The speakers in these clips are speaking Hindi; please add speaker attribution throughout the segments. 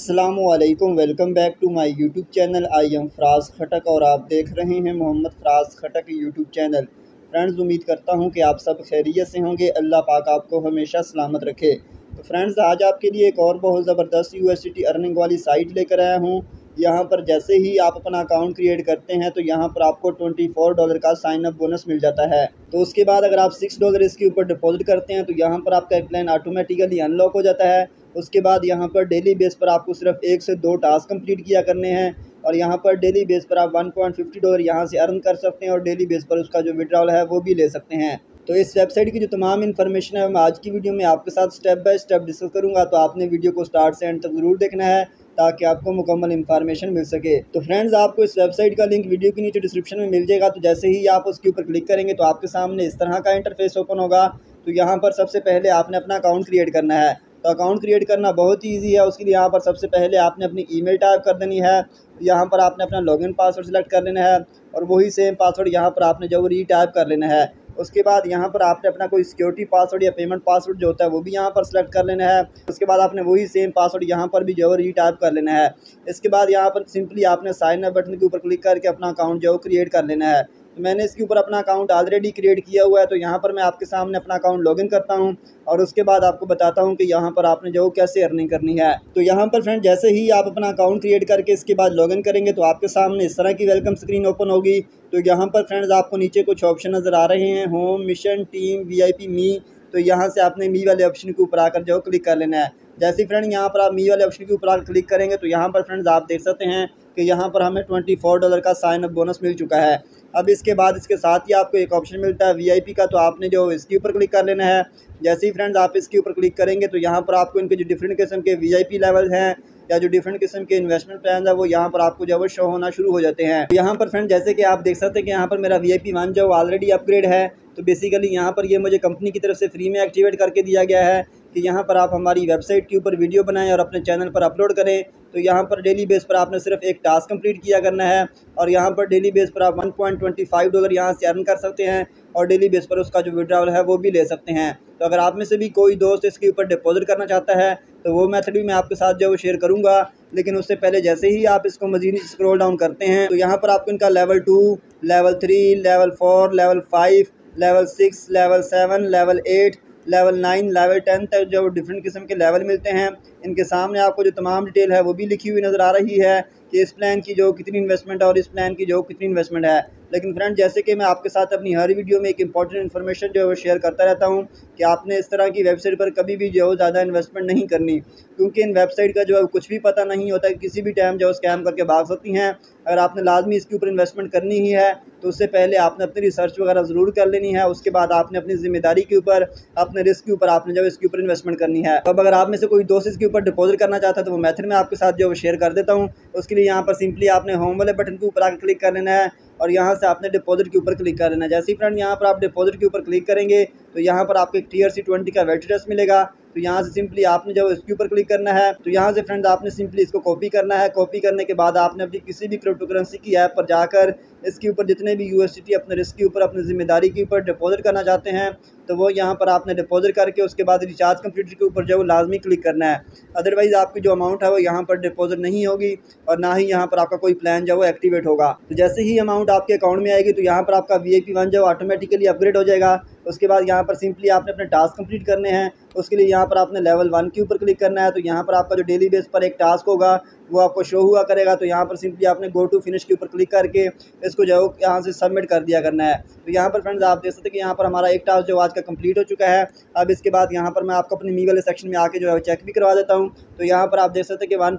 Speaker 1: अस्सलामुअलैकुम, welcome back to my YouTube channel. I'm Faraz Khattak और आप देख रहे हैं Mohammad Faraz Khattak YouTube channel. Friends, उम्मीद करता हूं कि आप सब खैरियत से होंगे। अल्लाह पाक आपको हमेशा सलामत रखे। तो फ्रेंड्स, आज आपके लिए एक और बहुत ज़बरदस्त यूएसडीटी अर्निंग वाली साइट लेकर आया हूं। यहाँ पर जैसे ही आप अपना अकाउंट क्रिएट करते हैं तो यहाँ पर आपको $24 का साइन अप बोनस मिल जाता है। तो उसके बाद अगर आप $6 इसके ऊपर डिपॉजिट करते हैं तो यहाँ पर आपका एक प्लान ऑटोमेटिकली अनलॉक हो जाता है। उसके बाद यहाँ पर डेली बेस पर आपको सिर्फ 1 से 2 टास्क कंप्लीट किया करने हैं और यहाँ पर डेली बेस पर आप $1.50 यहाँ से अर्न कर सकते हैं और डेली बेस पर उसका जो विड्रॉल है वो भी ले सकते हैं। तो इस वेबसाइट की जो तमाम इन्फॉर्मेशन है मैं आज की वीडियो में आपके साथ स्टेप बाय स्टेप डिस्कस करूँगा। तो आपने वीडियो को स्टार्ट से एंड तक ज़रूर देखना है ताकि आपको मुकम्मल इन्फॉर्मेशन मिल सके। तो फ्रेंड्स, आपको इस वेबसाइट का लिंक वीडियो के नीचे डिस्क्रिप्शन में मिल जाएगा। तो जैसे ही आप उसके ऊपर क्लिक करेंगे तो आपके सामने इस तरह का इंटरफेस ओपन होगा। तो यहाँ पर सबसे पहले आपने अपना अकाउंट क्रिएट करना है। तो अकाउंट क्रिएट करना बहुत ही ईजी है। उसके लिए यहाँ पर सबसे पहले आपने अपनी ईमेल टाइप कर देनी है। यहाँ पर आपने अपना लॉगिन पासवर्ड सेलेक्ट कर लेना है और वही सेम पासवर्ड यहाँ पर आपने जो रीटाइप कर लेना है। उसके बाद यहाँ पर आपने अपना कोई सिक्योरिटी पासवर्ड या पेमेंट पासवर्ड जो होता है वो भी यहाँ पर सेलेक्ट कर लेना है। उसके बाद आपने वही सेम पासवर्ड यहाँ पर भी जो है रीटाइप कर लेना है। इसके बाद यहाँ पर सिंपली आपने साइन अप बटन के ऊपर क्लिक करके अपना अकाउंट जो क्रिएट कर लेना है। तो मैंने इसके ऊपर अपना अकाउंट ऑलरेडी क्रिएट किया हुआ है। तो यहाँ पर मैं आपके सामने अपना अकाउंट लॉगिन करता हूँ और उसके बाद आपको बताता हूँ कि यहाँ पर आपने जो कैसे अर्निंग करनी है। तो यहाँ पर फ्रेंड, जैसे ही आप अपना अकाउंट क्रिएट करके इसके बाद लॉगिन करेंगे तो आपके सामने इस तरह की वेलकम स्क्रीन ओपन होगी। तो यहाँ पर फ्रेंड्स आपको नीचे कुछ ऑप्शन नज़र आ रहे हैं, होम, मिशन, टीम, VIP, मी। तो यहाँ से आपने मी वाले ऑप्शन के ऊपर आकर जो क्लिक कर लेना है। जैसे फ्रेंड यहाँ पर आप मी वाले ऑप्शन के ऊपर आकर क्लिक करेंगे तो यहाँ पर फ्रेंड्स आप देख सकते हैं कि यहाँ पर हमें $24 का साइन अप बोनस मिल चुका है। अब इसके बाद इसके साथ ही आपको एक ऑप्शन मिलता है VIP का। तो आपने जो इसके ऊपर क्लिक कर लेना है। जैसे ही फ्रेंड्स आप इसके ऊपर क्लिक करेंगे तो यहाँ पर आपको इनके जो डिफरेंट किस्म के VIP लेवल हैं या जो डिफरेंट किस्म के इन्वेस्टमेंट प्लान है वो यहाँ पर आपको जो है शो होना शुरू हो जाते हैं। यहाँ पर फ्रेंड जैसे कि आप देख सकते हैं कि यहाँ पर मेरा VIP 1 जो ऑलरेडी अपग्रेड है। तो बेसिकली यहाँ पर ये मुझे कंपनी की तरफ से फ्री में एक्टिवेट करके दिया गया है कि यहाँ पर आप हमारी वेबसाइट के ऊपर वीडियो बनाएं और अपने चैनल पर अपलोड करें। तो यहाँ पर डेली बेस पर आपने सिर्फ एक टास्क कंप्लीट किया करना है और यहाँ पर डेली बेस पर आप $1.25 यहाँ से अर्न कर सकते हैं और डेली बेस पर उसका जो विड्रॉल है वो भी ले सकते हैं। तो अगर आप में से भी कोई दोस्त इसके ऊपर डिपॉजिट करना चाहता है तो वो मेथड भी मैं आपके साथ जो शेयर करूँगा। लेकिन उससे पहले जैसे ही आप इसको मज़ीद स्क्रॉल डाउन करते हैं तो यहाँ पर आपको इनका level 2, level 3, level 4, level 5, level 6, level 7, level 8, level 9, level 10 तक जो डिफरेंट किस्म के लेवल मिलते हैं। इनके सामने आपको जो तमाम डिटेल है वो भी लिखी हुई नज़र आ रही है कि इस प्लान की जो कितनी इन्वेस्टमेंट है और इस प्लान की जो कितनी इन्वेस्टमेंट है। लेकिन फ्रेंड, जैसे कि मैं आपके साथ अपनी हर वीडियो में एक इंपॉर्टेंट इन्फॉर्मेशन जो है वो शेयर करता रहता हूँ कि आपने इस तरह की वेबसाइट पर कभी भी जो ज़्यादा इन्वेस्टमेंट नहीं करनी, क्योंकि इन वेबसाइट का जो है कुछ भी पता नहीं होता कि किसी भी टाइम जो स्कैम करके भाग सकती हैं। अगर आपने लाजमी इसके ऊपर इन्वेस्टमेंट करनी ही है तो उससे पहले आपने अपनी रिसर्च वगैरह ज़रूर कर लेनी है। उसके बाद आपने अपनी जिम्मेदारी के ऊपर, अपने रिस्क के ऊपर आपने जब इसके ऊपर इन्वेस्टमेंट करनी है। अब अगर आप में से कोई दोस्त इसके ऊपर डिपॉजिट करना चाहता है तो वो मेथड मैं आपके साथ जो शेयर कर देता हूँ। उसके लिए यहाँ पर सिंपली आपने होम वाले बटन के ऊपर आकर क्लिक कर लेना है और यहाँ से आपने डिपॉजिट के ऊपर क्लिक कर लेना है। जैसे ही फ्रेंड यहाँ पर आप डिपॉजिट के ऊपर क्लिक करेंगे तो यहाँ पर आपको एक TRC20 का वैलिड एड्रेस मिलेगा। तो यहाँ से सिंपली आपने जब इसके ऊपर क्लिक करना है तो यहाँ से फ्रेंड्स आपने सिंपली इसको कॉपी करना है। कॉपी करने के बाद आपने अपनी किसी भी क्रिप्टो करेंसी की ऐप पर जाकर इसके ऊपर जितने भी USDT अपने रिस्क के ऊपर, अपनी जिम्मेदारी के ऊपर डिपॉजिट करना चाहते हैं तो वो यहाँ पर आपने डिपॉजिट करके उसके बाद रिचार्ज कंप्यूटर के ऊपर जो लाजमी क्लिक करना है। अदरवाइज़ आपकी जो अमाउंट है वो यहाँ पर डिपॉजिट नहीं होगी और ना ही यहाँ पर आपका कोई प्लान जो है एक्टिवेट होगा। तो जैसे ही अमाउंट आपके अकाउंट में आएगी तो यहाँ पर आपका VIP 1 जो ऑटोमेटिकली अपग्रेड हो जाएगा। उसके बाद यहाँ पर सिंपली आपने अपने टास्क कंप्लीट करने हैं। उसके लिए यहाँ पर आपने लेवल 1 के ऊपर क्लिक करना है। तो यहाँ पर आपका जो डेली बेस पर एक टास्क होगा वो आपको शो हुआ करेगा। तो यहाँ पर सिंपली आपने गो टू फिनिश के ऊपर क्लिक करके इसको जो यहाँ से सबमिट कर दिया करना है। तो यहाँ पर फ्रेंड्स आप देख सकते हैं कि यहाँ पर हमारा एक टास्क जो आज का कंप्लीट हो चुका है। अब इसके बाद यहाँ पर मैं आपको अपने मी वाले सेक्शन में आके जो है चेक भी करवा देता हूँ। तो यहाँ पर आप देख सकते हैं कि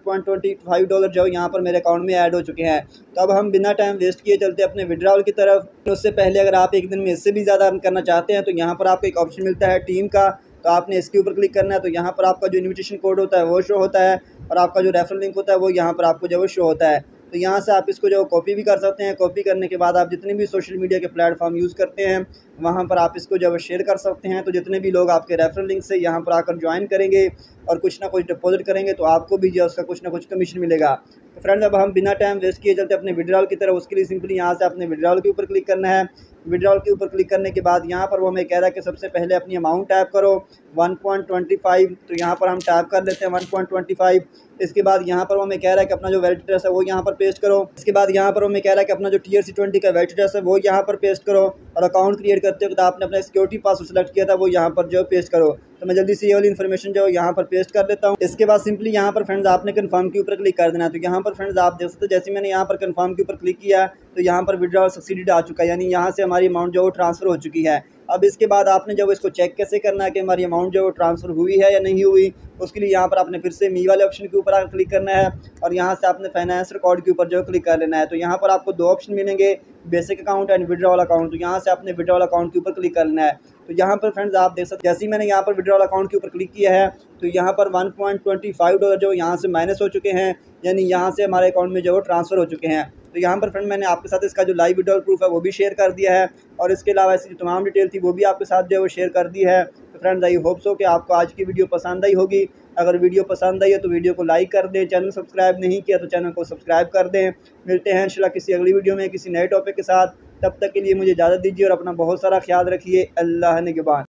Speaker 1: $1.25 जो यहाँ पर मेरे अकाउंट में ऐड हो चुके हैं। तो अब हम बिना टाइम वेस्ट किए चलते अपने विड्रॉल की तरफ। उससे पहले अगर आप एक दिन में इससे भी ज़्यादा अर्न करना चाहते हैं तो यहाँ पर आपको एक ऑप्शन मिलता है टीम का। तो आपने इसके ऊपर क्लिक करना है। तो यहाँ पर आपका जो इन्विटेशन कोड होता है वो शो होता है और आपका जो रेफरल लिंक होता है वो यहाँ पर आपको जो शो होता है। तो यहाँ से आप इसको जो कॉपी भी कर सकते हैं। कॉपी करने के बाद आप जितने भी सोशल मीडिया के प्लेटफॉर्म यूज़ करते हैं वहाँ पर आप इसको जो शेयर कर सकते हैं। तो जितने भी लोग आपके रेफरल लिंक से यहाँ पर आकर ज्वाइन करेंगे और कुछ ना कुछ डिपॉजिट करेंगे तो आपको भी जो उसका कुछ ना कुछ कमीशन मिलेगा। तो फ्रेंड्स, अब हम बिना टाइम वेस्ट किए चलते अपने विड्रॉल की तरफ। उसके लिए सिंपली यहाँ से अपने विड्रॉल के ऊपर क्लिक करना है। विड्रॉल के ऊपर क्लिक करने के बाद यहाँ पर वो हमें कह रहा है कि सबसे पहले अपनी अमाउंट टाइप करो। 1.25। तो यहाँ पर हम टाइप कर लेते हैं 1.25। इसके बाद यहाँ पर वो हमें कह रहा है कि अपना जो वैलिड एड्रेस है वो यहाँ पर पेस्ट करो। इसके बाद यहाँ पर हमें कह रहा है कि अपना जो TRC20 का वैलिड एड्रेस है वो यहाँ पर पेस्ट करो, और अकाउंट क्रिएट करते वक्त आपने अपना सिक्योरिटी पासवर्ड सेलेक्ट किया था वो यहाँ पर जो पेस्ट करो। तो मैं जल्दी से ये वाली इन्फॉर्मेशन जो यहाँ पर पेस्ट कर देता हूँ। इसके बाद सिंपली यहाँ पर फ्रेंड्स आपने कन्फर्म के ऊपर क्लिक कर देना है। तो यहाँ पर फ्रेंड्स आप देख सकते हो जैसे मैंने यहाँ पर कन्फर्म के ऊपर क्लिक किया तो यहाँ पर विड्रॉल सक्सीडेड आ चुका है, यानी यहाँ से हमारी अमाउंट जो ट्रांसफ़र हो चुकी है। अब इसके बाद आपने जब इसको चेक कैसे करना है कि हमारी अमाउंट जो ट्रांसफ़र हुई है या नहीं हुई, उसके लिए यहाँ पर आपने फिर से मी वाले ऑप्शन के ऊपर आकर क्लिक करना है और यहाँ से आपने फाइनेंस रिकॉर्ड के ऊपर जो क्लिक कर लेना है। तो यहाँ पर आपको 2 ऑप्शन मिलेंगे, basic account and withdrawal account. तो यहाँ से आपने विड्रॉल अकाउंट के ऊपर क्लिक कर लेना है। तो यहाँ पर फ्रेंड्स आप देख सकते जैसे ही मैंने यहाँ पर विड्रॉल अकाउंट के ऊपर क्लिक किया है तो यहाँ पर $1.25 जो यहाँ से माइनस हो चुके हैं, यानी यहाँ से हमारे अकाउंट में जो ट्रांसफ़र हो चुके हैं। तो यहाँ पर फ्रेंड मैंने आपके साथ इसका जो लाइव विड्रॉल प्रूफ है वो भी शेयर कर दिया है, और इसके अलावा ऐसी जो तमाम डिटेल थी वो भी आपके साथ जो है वो शेयर कर दी है। तो फ्रेंड्स आई होप सो कि आपको आज की वीडियो पसंद आई होगी। अगर वीडियो पसंद आई है तो वीडियो को लाइक कर दें, चैनल सब्सक्राइब नहीं किया तो चैनल को सब्सक्राइब कर दें। मिलते हैं इंशाल्लाह किसी अगली वीडियो में किसी नए टॉपिक के साथ। तब तक के लिए मुझे इजाज़त दीजिए और अपना बहुत सारा ख्याल रखिए। अल्लाह निगहबान।